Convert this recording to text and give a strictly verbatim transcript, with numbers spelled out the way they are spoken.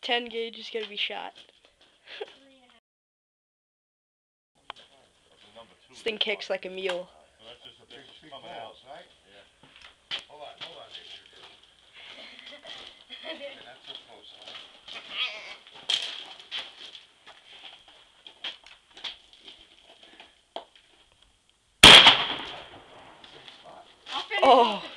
ten gauge is gonna be shot. This thing kicks like a mule. Oh.